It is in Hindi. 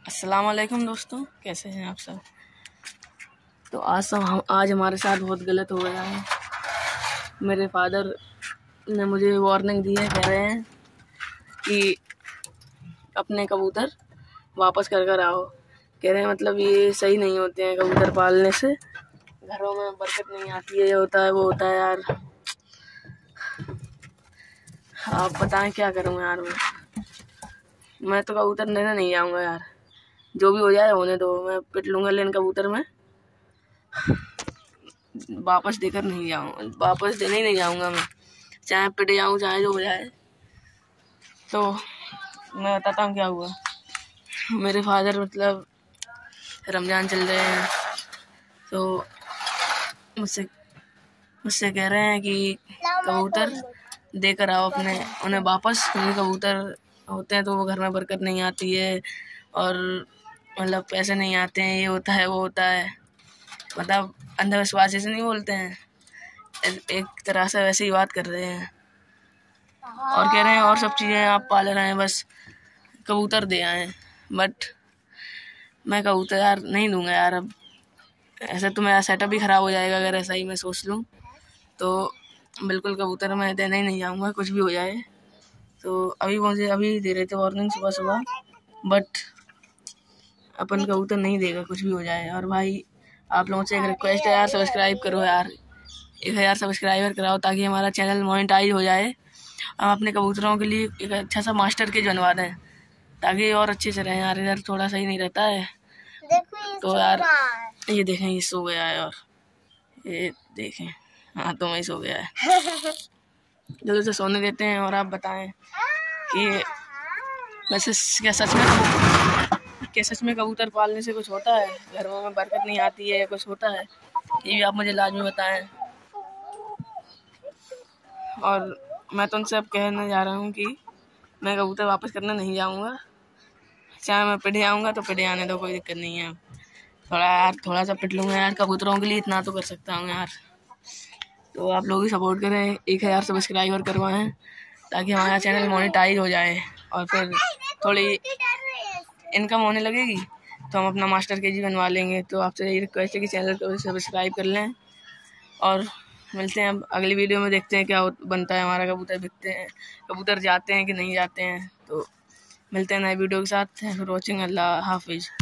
अस्सलाम वालेकुम दोस्तों, कैसे हैं आप सब। तो आज हमारे साथ बहुत गलत हो गया है। मेरे फादर ने मुझे वार्निंग दी है, कह रहे हैं कि अपने कबूतर वापस कर आओ। कह रहे हैं मतलब ये सही नहीं होते हैं कबूतर पालने से, घरों में बरकत नहीं आती है, ये होता है वो होता है। यार आप बताएं क्या करूँ यार। मैं तो कबूतर लेने नहीं जाऊँगा यार, जो भी हो जाए होने दो। मैं पिट लूँगा, लेकिन कबूतर में वापस देकर नहीं जाऊँगा, वापस देने ही नहीं जाऊँगा मैं, चाहे पिट जाऊँ चाहे जो हो जाए। तो मैं बताता हूँ क्या हुआ। मेरे फादर मतलब रमज़ान चल रहे हैं, तो मुझसे कह रहे हैं कि कबूतर देकर आओ अपने उन्हें वापस। क्योंकि कबूतर होते हैं तो वो घर में बरकत नहीं आती है, और मतलब पैसे नहीं आते हैं, ये होता है वो होता है। मतलब अंधविश्वास ऐसे नहीं बोलते हैं, एक तरह से वैसे ही बात कर रहे हैं। और कह रहे हैं और सब चीज़ें आप पाल रहे हैं, बस कबूतर दे आए। बट मैं कबूतर यार नहीं दूंगा यार। अब ऐसे तो मेरा सेटअप भी ख़राब हो जाएगा अगर ऐसा ही मैं सोच लूँ। तो बिल्कुल कबूतर मैं देने ही नहीं जाऊँगा, कुछ भी हो जाए। तो मुझे अभी दे रहे थे वार्निंग सुबह सुबह, बट अपन कबूतर नहीं देगा कुछ भी हो जाए। और भाई आप लोगों से एक रिक्वेस्ट है यार, सब्सक्राइब करो यार, 1000 सब्सक्राइबर कराओ ताकि हमारा चैनल मोनेटाइज हो जाए। हम अपने कबूतरों के लिए एक अच्छा सा मास्टर केज बनवा दें ताकि और अच्छे से रहें यार। इधर थोड़ा सही नहीं रहता है। तो यार ये देखें, ये सो गया है, और ये देखें हाथों में ही सो गया है। जल्दी से सोने देते हैं। और आप बताएं कि वैसे क्या सच में कबूतर पालने से कुछ होता है, घरों में बरकत नहीं आती है, कुछ होता है, ये भी आप मुझे लाजमी बताएं। और मैं तो उनसे अब कहने जा रहा हूँ कि मैं कबूतर वापस करने नहीं जाऊँगा, चाहे मैं पिट जाऊँगा तो पिट जाने दो, कोई दिक्कत नहीं है। थोड़ा सा पिट लूँगा यार कबूतरों के लिए, इतना तो कर सकता हूँ यार। तो आप लोग भी सपोर्ट करें, 1000 सब्सक्राइबर करवाएं ताकि हमारा चैनल मोनेटाइज हो जाए, और फिर थोड़ी इनकम होने लगेगी तो हम अपना मास्टर केजी बनवा लेंगे। तो आपसे यही रिक्वेस्ट है कि चैनल को सब्सक्राइब कर लें, और मिलते हैं अब अगली वीडियो में। देखते हैं क्या बनता है हमारा, कबूतर बिकते हैं, कबूतर जाते हैं कि नहीं जाते हैं। तो मिलते हैं नए वीडियो के साथ। Thanks for watching. अल्लाह हाफिज़।